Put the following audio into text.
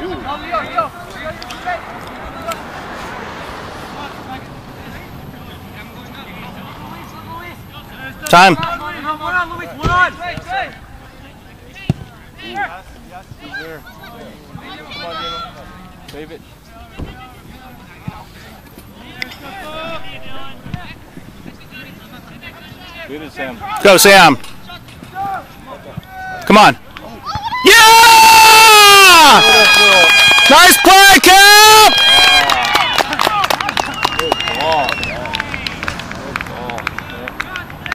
Time. Save it. Good, Sam. Go, Sam. Come on.